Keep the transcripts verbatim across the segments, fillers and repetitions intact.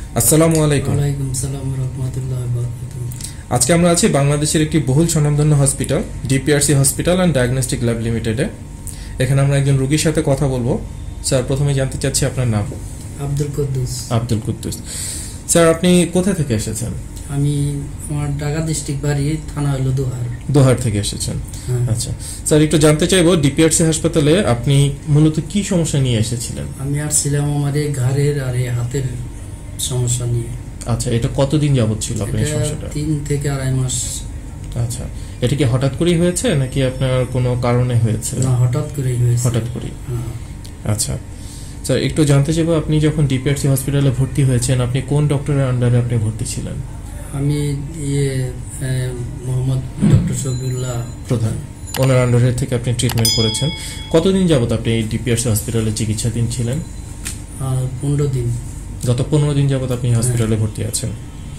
আসসালামু আলাইকুম। ওয়ালাইকুম আসসালাম ওয়া রাহমাতুল্লাহি ওয়া বারাকাতুহু। আজকে আমরা আছি বাংলাদেশের একটি বহুল স্বনামধন্য hospital DPRC hospital and diagnostic lab লিমিটেডে। এখানে আমরা একজন রোগীর সাথে কথা বলবো। স্যার, প্রথমে জানতে চাচ্ছি আপনার নাম। আব্দুল কুদ্দুস। আব্দুল কুদ্দুস। স্যার, আপনি কোথা থেকে এসেছেন? আমি আমার ঢাকা ডিস্ট্রিক্ট বাড়ি, থানা হলো দোহার। দোহার থেকে এসেছেন। আচ্ছা স্যার, একটু জানতে চাইবো ডিপিআরসি হাসপাতালে আপনি মূলত কি সমস্যা নিয়ে এসেছিলেন? আমি আসছিলাম আমার এই ঘাড়ের আর এই হাতের সমস্যা নিয়ে। আচ্ছা, এটা কতদিন যাবত ছিল আপনার সমস্যাটা? তিন থেকে আড়াই মাস। আচ্ছা, এটা কি হঠাৎ করেই হয়েছে নাকি আপনার কোনো কারণে হয়েছে? না, হঠাৎ করেই হয়েছে। হঠাৎ করেই। আচ্ছা স্যার, একটু জানতে চাইবো আপনি যখন ডিপিআরসি হসপিটালে ভর্তি হয়েছেন আপনি কোন ডক্টরের আন্ডারে আপনি ভর্তি ছিলেন? আমি ইয়ে মোহাম্মদ ডক্টর শফিউল্লাহ প্রধান, ওনার আন্ডারে থেকে আপনি ট্রিটমেন্ট করেছেন। কতদিন যাবত আপনি এই ডিপিআরসি হসপিটালে চিকিৎসাধীন ছিলেন? পনেরো দিন। গত পনেরো দিন যাবত আপনি হসপিটালে ভর্তি আছেন।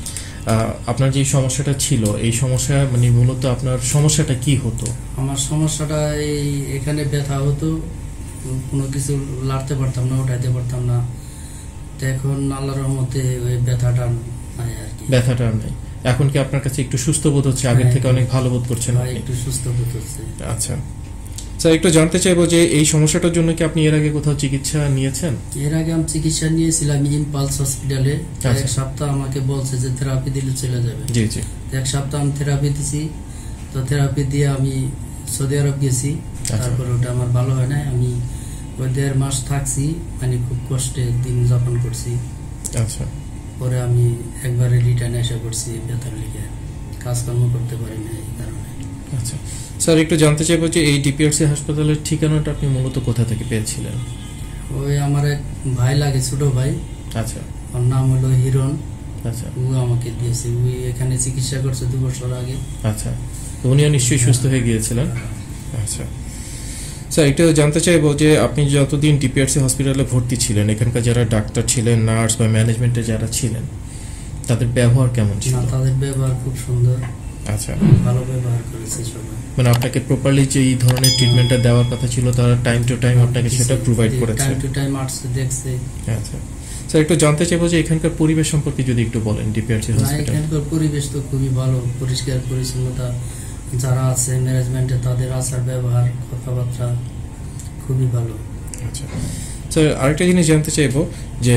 আপনার যে সমস্যাটা ছিল এই সমস্যা মানে মূলত আপনার সমস্যাটা কি হতো? আমার সমস্যাটা এই এখানে ব্যথা হতো, কোনো কিছু লাড়তে পারতাম না, উঠাইতে পারতাম না। এখন আল্লাহর রহমতে ওই ব্যথাটা নাই আর কি। ব্যথাটা নাই। এখন কি আপনার কাছে একটু সুস্থ বোধ হচ্ছে? আগের থেকে অনেক ভালো বোধ করছেন? একটু সুস্থ বোধ হচ্ছে। আচ্ছা স্যার, একটু জানতে চাইবো যে এই সমস্যাটার জন্য কি আপনি এর আগে কোথাও চিকিৎসা নিয়েছেন? এর আগে আমি চিকিৎসা নিয়েছিলাম ইমপালস হসপিটালে। এক সপ্তাহ আমাকে বলছে যে থেরাপি দিলে চলে যাবে। জি জি। এক সপ্তাহ আমি থেরাপি দিছি, তো থেরাপি দিয়ে আমি সৌদি আরব গেছি। তারপর ওটা আমার ভালো হয় না, আমি ওই দেড় মাস থাকছি, মানে খুব কষ্টে দিন যাপন করছি। আচ্ছা, পরে আমি একবারে রিটার্ন এসে করছি ব্যথার লিগে, কাজকর্ম করতে পারি না এই কারণে। আচ্ছা স্যার, একটু জানতে চাইবো যে এই ডিপিআরসি হাসপাতালের ঠিকানাটা আপনি মূলত কোথা থেকে পেয়েছিলেন? ওই আমার এক ভাই লাগে, ছোট ভাই। আচ্ছা, ওর নাম হলো হিরণ। আচ্ছা, ও আমাকে দিয়েছে। উনি এখানে চিকিৎসা করছে দু বছর আগে। আচ্ছা, তো উনিও নিশ্চয়ই সুস্থ হয়ে গিয়েছিলেন। আচ্ছা স্যার, একটু জানতে চাইবো যে আপনি যতদিন ডিপিআরসি হসপিটালে ভর্তি ছিলেন এখানকার যারা ডাক্তার ছিলেন, নার্স বা ম্যানেজমেন্টে যারা ছিলেন তাদের ব্যবহার কেমন ছিল? না, তাদের ব্যবহার খুব সুন্দর। আচ্ছা, ভালো ব্যবহার করেছে সবাই। মানে আপনাকে প্রপারলি যে এই ধরনের ট্রিটমেন্টটা দেওয়ার কথা ছিল তারা টাইম টু টাইম আপনাকে সেটা প্রোভাইড করেছে। টাইম টু টাইম আসছে, দেখছে। আচ্ছা স্যার, একটু জানতে চাইবো যে এখানকার পরিবেশ সম্পর্কে যদি একটু বলেন ডিপিআরসি হসপিটাল। এখানকার পরিবেশ তো খুবই ভালো, পরিষ্কার পরিচ্ছন্নতা। যারা আছে ম্যানেজমেন্টে তাদের আচার ব্যবহার কথাবার্তা খুবই ভালো। আচ্ছা স্যার, আরেকটা জিনিস জানতে চাইবো যে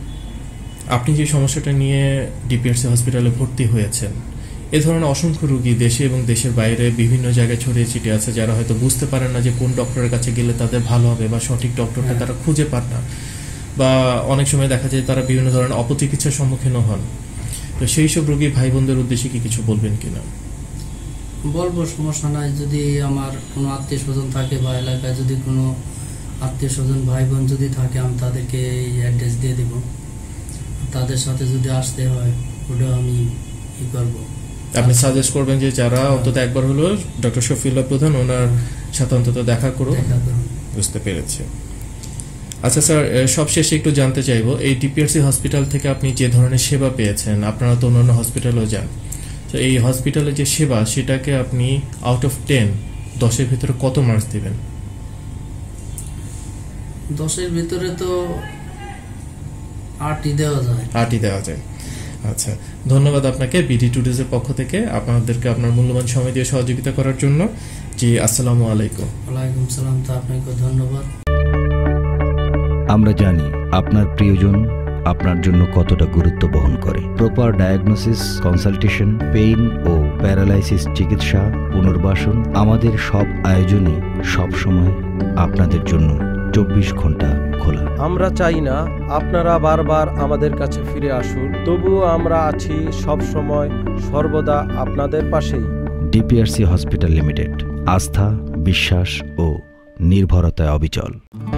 আপনি যে সমস্যাটা নিয়ে ডিপিআরসি হসপিটালে ভর্তি হয়েছেন এ ধরনের অসংখ্য রোগী দেশে এবং দেশের বাইরে বিভিন্ন জায়গায় ছড়িয়ে ছিটিয়ে আছে যারা হয়তো বুঝতে পারেন না যে কোন ডক্টরের কাছে গেলে তাদের ভালো হবে বা সঠিক ডক্টরটা তারা খুঁজে পান না, বা অনেক সময় দেখা যায় তারা বিভিন্ন ধরনের অপচিকিৎসার সম্মুখীনও হন। তো সেই সব রোগী ভাই বোনদের উদ্দেশ্যে কি কিছু বলবেন কিনা? বলবো, সমস্যা নাই। যদি আমার কোনো আত্মীয় স্বজন থাকে বা এলাকায় যদি কোনো আত্মীয় স্বজন ভাই বোন যদি থাকে আমি তাদেরকে এই অ্যাড্রেস দিয়ে দেব। তাদের সাথে যদি আসতে হয় ওটা আমি ই করবো। আপনি সাজেস্ট করবেন যে যারা অন্তত একবার হলো ডক্টর শফিউল্লাহ প্রধান ওনার সাথে অন্তত দেখা করো। বুঝতে পেরেছি। আচ্ছা স্যার, সবশেষে একটু জানতে চাইবো এই ডিপিআরসি হসপিটাল থেকে আপনি যে ধরনের সেবা পেয়েছেন, আপনারা তো অন্যান্য হসপিটালেও যান, তো এই হসপিটালে যে সেবা সেটাকে আপনি আউট অফ টেন দশের ভিতরে কত মার্কস দিবেন? দশের ভিতরে তো আটই দেওয়া যায়। আটই দেওয়া যায়। আচ্ছা, ধন্যবাদ আপনাকে বিডি টুডেজের পক্ষ থেকে আপনাদেরকে আপনার মূল্যবান সময় দিয়ে সহযোগিতা করার জন্য। জি, আসসালামু আলাইকুম। ওয়ালাইকুম সালাম। তো আপনাকে ধন্যবাদ। আমরা জানি আপনার প্রিয়জন আপনার জন্য কতটা গুরুত্ব বহন করে। প্রপার ডায়াগনোসিস, কনসালটেশন, পেইন ও প্যারালাইসিস চিকিৎসা, পুনর্বাসন, আমাদের সব আয়োজনই সব সময় আপনাদের জন্য চব্বিশ ঘন্টা খোলা। আমরা চাই না আপনারা বারবার আমাদের কাছে ফিরে আসুন, তবুও আমরা আছি সব সময় সর্বদা আপনাদের পাশেই। ডিপিআরসি হসপিটাল লিমিটেড, আস্থা, বিশ্বাস ও নির্ভরতায় অবিচল।